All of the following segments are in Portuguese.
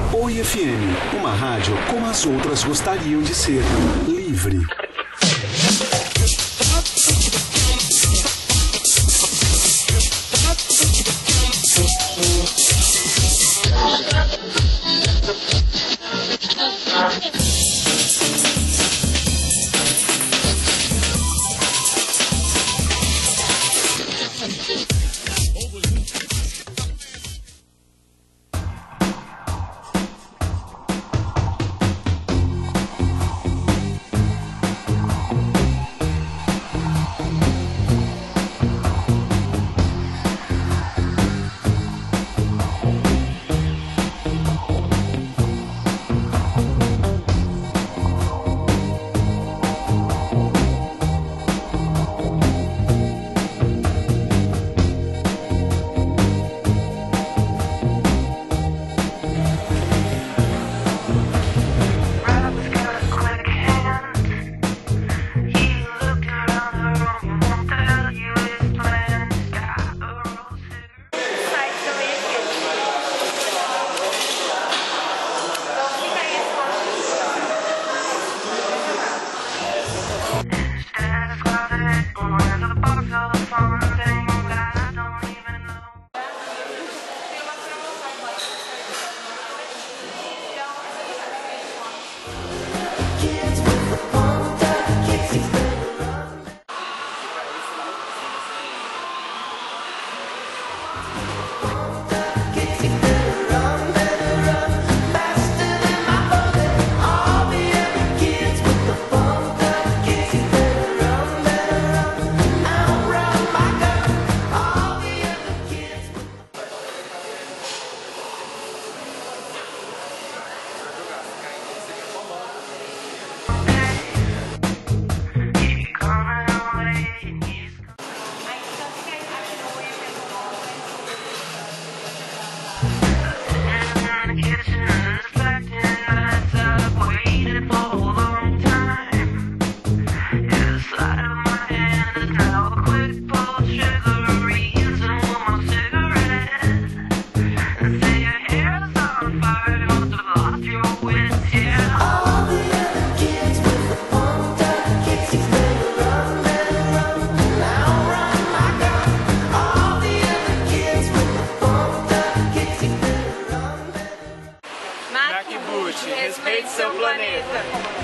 Oi FM, uma rádio como as outras gostariam de ser. Livre. Respeite seu planeta.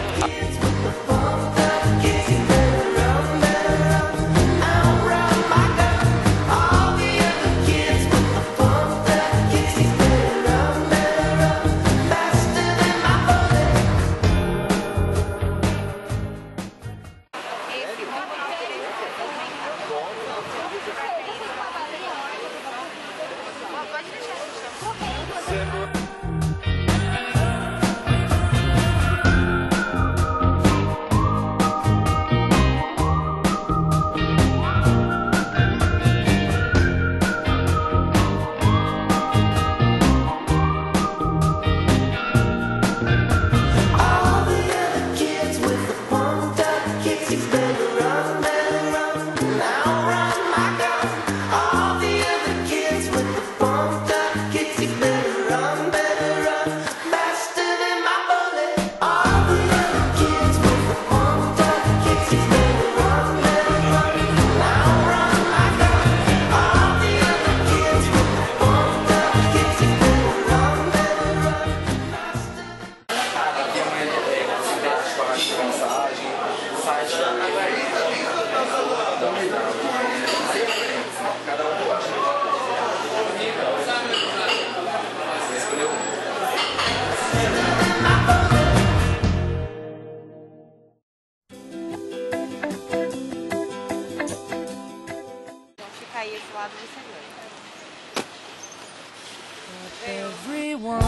Everyone,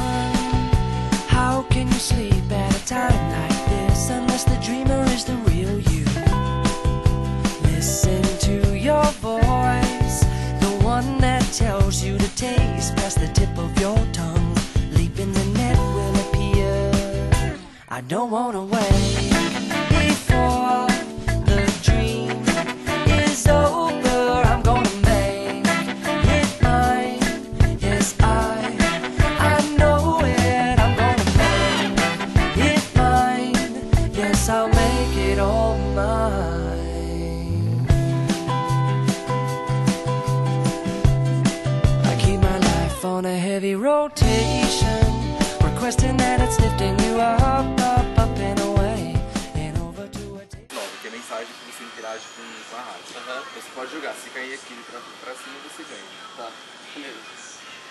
how can you sleep at a time like this unless the dreamer is the real you? Listen to your voice, the one that tells you to taste past the tip of your tongue. Leap in the net will appear. I don't wanna wait before the dream is over. I'm gonna make it mine. Yes, I know it. I'm heavy rotation, requesting that it's lifting you up, up, up and away, and over to a table. Que é mensagem que você interage com a rádio. Você pode jogar, se cair aqui pra cima você ganha. Tá, beleza.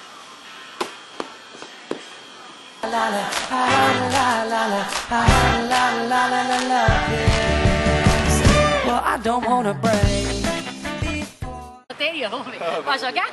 La la la la la la la la la yes. Well, I don't wanna break. Bateria, vamos ver. Pode jogar?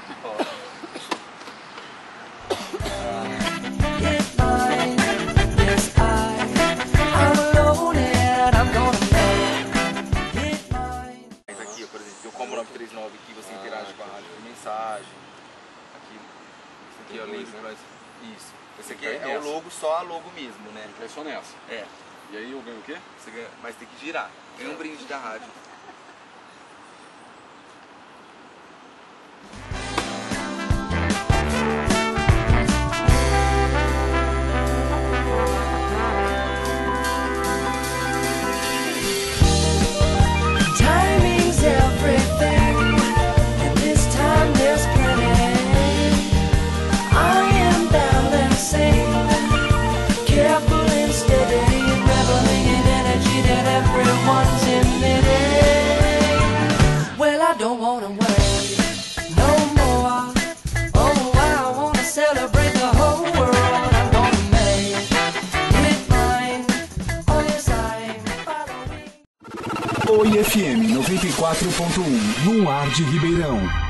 Get mine, yes I'm alone and I'm gonna make it mine. Mas aqui, por exemplo, tem o combo 939 aqui, você interage com a rádio por mensagem. Aqui, esse aqui é o link pra isso. Esse aqui é o logo, só a logo mesmo, né? É só nessa. É. E aí eu ganho o quê? Você ganha, mas tem que girar. Ganha um brinde da rádio. Timing's everything, and this time there's plenty. I am balancing, careful and steady, reveling in energy that everyone's emitting. Well, I don't wanna wait no more. Oh, I wanna celebrate the whole world. I'm gonna make it mine. Oh, yes, I'm following. Oi FM 94.1, no ar de Ribeirão.